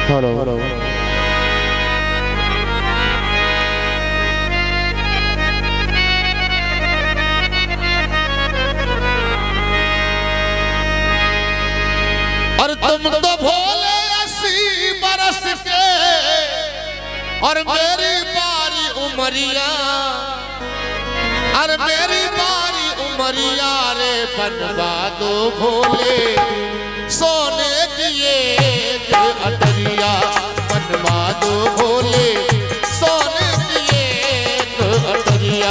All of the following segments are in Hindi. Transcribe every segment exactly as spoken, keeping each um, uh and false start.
हेलो हेलो और तुम तो भोले अस्सी बरस के और मेरी बारी उमरिया, और मेरी बारी उमरिया रे बनवा दो भोले सोने की एक अटरिया, बनवा दो भोले सोने की एक अटरिया।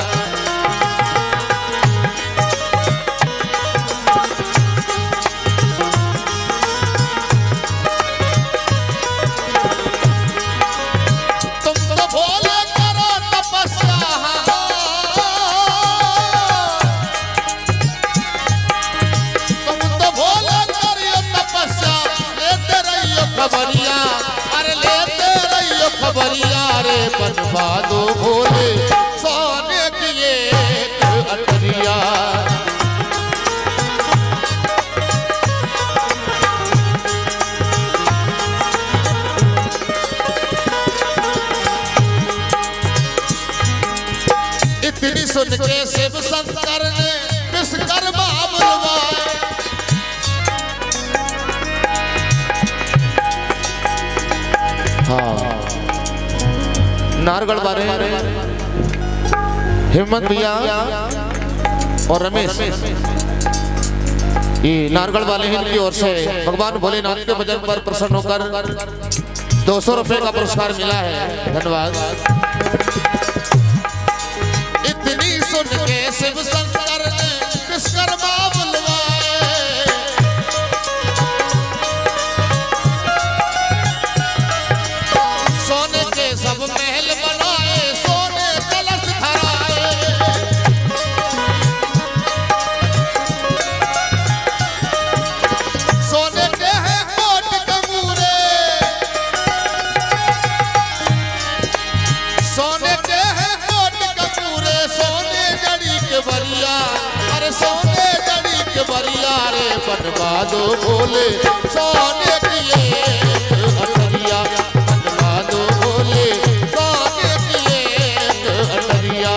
खबरिया अरे लेते रहियो खबरिया रे बनवा दो भोले सोने की एक अटरिया। इतनी सुन के शिव शंकर ने विश्वकर्मा बुलवाए, हाँ नारगढ़ वाले हिम्मत भैया और रमेश, ये नारगढ़ वाले हैं, इनकी ओर से भगवान भोलेनाथ के भजन पर प्रसन्न होकर दो सौ रुपए का पुरस्कार मिला है। धन्यवाद। इतनी सुन के शिव शंकर ने विश्वकर्मा बुलवाए, सोने के सब महल बनाए, सोने कलश धराए, सोने के हैं कोट कमूरे, सोने के हैं कोट कमूरे, सोने जड़ी के बरिया अरे सोने जड़ी के बरिया रे बनवा दो भोले सोने की एक अटरिया, बनवा दो भोले सोने की एक अटरिया।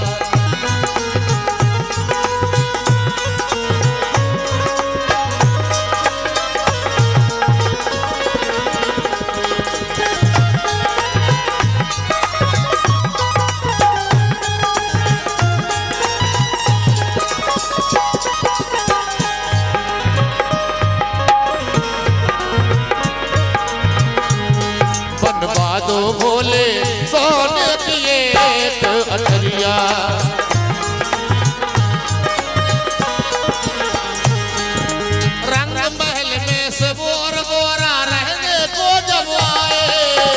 बनवा दो भोले सोने की एक अटरिया। रंग महल में से बोर गोरा रहने को जब आए,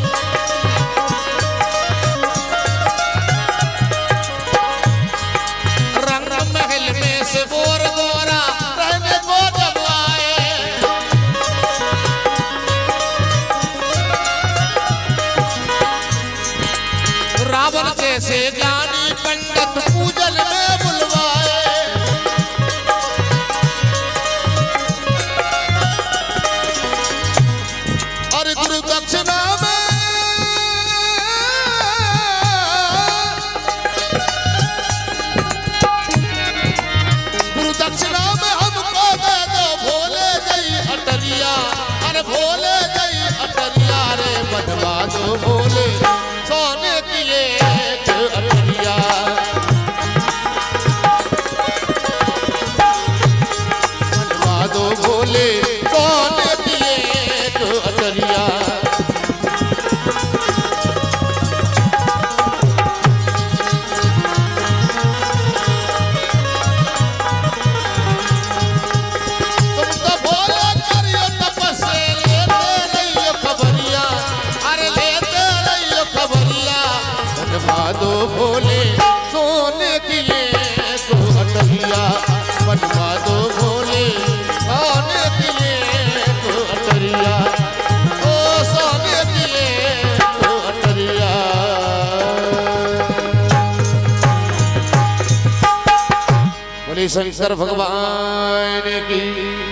रंग महल में से बोर गोरा रहने को जब आए, रावण जैसे ज्ञानी पंडित पूजन में बुलवाए, और गुरु दक्षिणा में गुरु दक्षिणा में हमको दे दो भोले जई अटरिया, अरे भोले जई अटरिया रे बनवा दो भोले सोने की एक अटरिया। बनवा दो भोले सोने की एक अटरिया। तुम तो भोले करियो तपस्या, लेते रहियो खबरिया अरे लेते रहियो खबरिया। बनवा दो भोले सोने की एक अटरिया, बनवा दो भोले सोने की एक अटरिया, ओ सोने की एक अटरिया। बोले शंकर भगवान की।